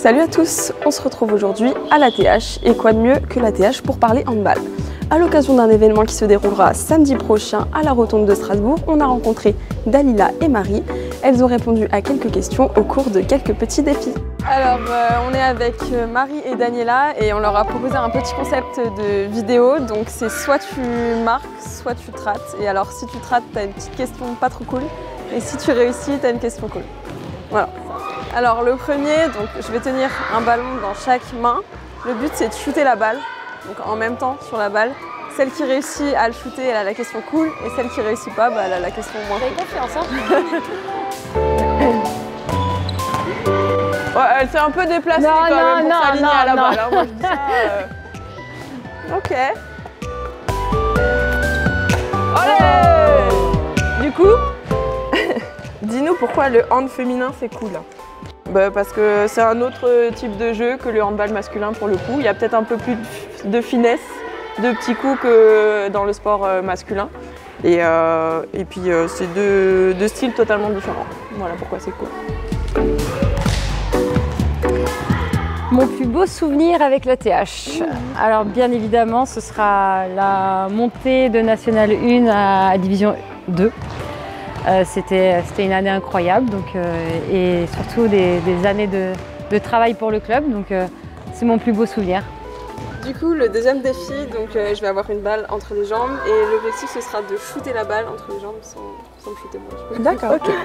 Salut à tous, on se retrouve aujourd'hui à l'ATH et quoi de mieux que l'ATH pour parler handball. À l'occasion d'un événement qui se déroulera samedi prochain à la Rotonde de Strasbourg, on a rencontré Dalila et Marie. Elles ont répondu à quelques questions au cours de quelques petits défis. Alors on est avec Marie et Daniela et on leur a proposé un petit concept de vidéo. Donc c'est soit tu marques, soit tu te rates. Et alors si tu te rates, tu as une petite question pas trop cool. Et si tu réussis, tu as une question cool. Voilà. Alors le premier, donc je vais tenir un ballon dans chaque main. Le but c'est de shooter la balle, donc en même temps sur la balle. Celle qui réussit à le shooter, elle a la question cool, et celle qui réussit pas, bah, elle a la question moins cool. J'ai confiance, hein. Ouais, elle s'est un peu déplacée quand même pour s'aligner à la balle. Hein. Moi je dis ça. Ok. Allez. Du coup, dis-nous pourquoi le hand féminin c'est cool. Bah parce que c'est un autre type de jeu que le handball masculin pour le coup. Il y a peut-être un peu plus de finesse, de petits coups que dans le sport masculin. Et puis c'est deux styles totalement différents. Voilà pourquoi c'est cool. Mon plus beau souvenir avec l'ATH. Alors bien évidemment, ce sera la montée de National 1 à Division 2. C'était une année incroyable donc, et surtout des années de travail pour le club. Donc c'est mon plus beau souvenir. Du coup, le deuxième défi, donc je vais avoir une balle entre les jambes et l'objectif ce sera de shooter la balle entre les jambes sans me shooter moi. D'accord. Ok.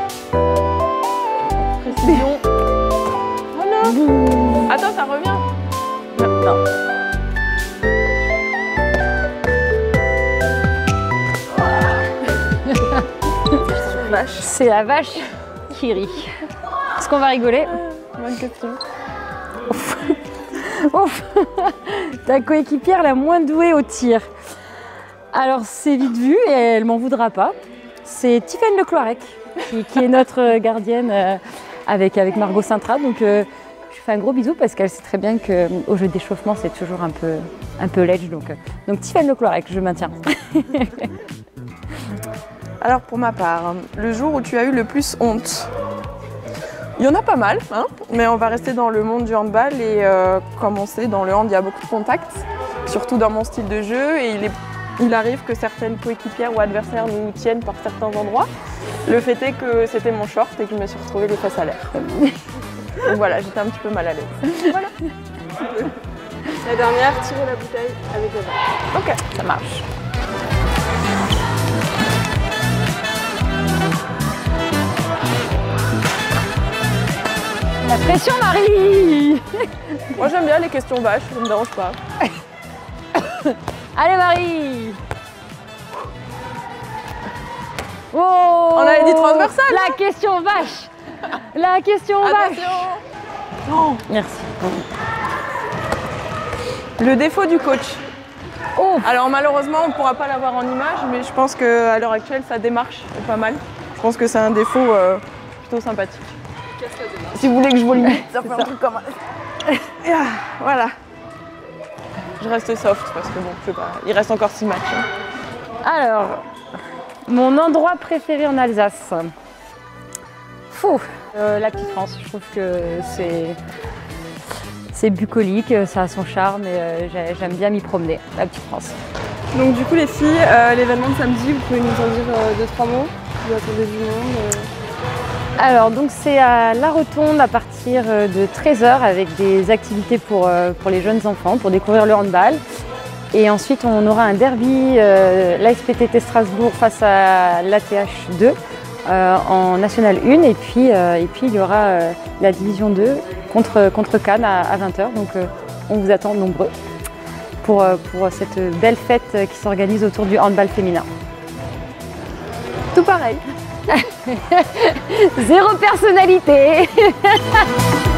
Précision. Voilà. Attends, ça revient. Non. C'est la vache qui rit. Est-ce qu'on va rigoler? Bonne question. Ouf. Ta coéquipière la moins douée au tir. Alors c'est vite vu et elle m'en voudra pas. C'est Tiffaine Le Cloirec qui est notre gardienne avec Margot Sintra. Donc je lui fais un gros bisou parce qu'elle sait très bien qu'au jeu d'échauffement c'est toujours un peu ledge. Donc Tiffaine Le Cloirec, je maintiens. Alors pour ma part, le jour où tu as eu le plus honte? Il y en a pas mal, hein, mais on va rester dans le monde du handball et comme on sait, dans le hand, il y a beaucoup de contacts, surtout dans mon style de jeu et il arrive que certaines coéquipières ou adversaires nous tiennent par certains endroits. Le fait est que c'était mon short et que je me suis retrouvée les fesses à l'air. Donc voilà, j'étais un petit peu mal à l'aise. Voilà. La dernière, tirer la bouteille avec la balle. Ok, ça marche. La pression, Marie. Moi j'aime bien les questions vaches, ça me dérange pas. Allez Marie. Oh, on avait dit transversal. La question vache. La question vache. Oh, merci. Le défaut du coach. Oh. Alors malheureusement on ne pourra pas l'avoir en image, mais je pense qu'à l'heure actuelle ça démarche pas mal. Je pense que c'est un défaut plutôt sympathique. Si vous voulez que je vous limite, ça fait un truc comme ça. Voilà. Je reste soft parce que bon, je sais pas, il reste encore 6 matchs. Hein. Alors, mon endroit préféré en Alsace. Fou. La petite France, je trouve que c'est bucolique, ça a son charme et j'aime bien m'y promener, la petite France. Donc du coup les filles, l'événement de samedi, vous pouvez nous en dire 2-3 mots? Vous attendez du monde Alors donc c'est à La Rotonde à partir de 13 h avec des activités pour les jeunes enfants, pour découvrir le handball. Et ensuite on aura un derby, l'ASPTT Strasbourg face à l'ATH 2 en National 1. Et puis il y aura la Division 2 contre Cannes à 20 h. Donc on vous attend nombreux pour cette belle fête qui s'organise autour du handball féminin. Tout pareil. Zéro personnalité.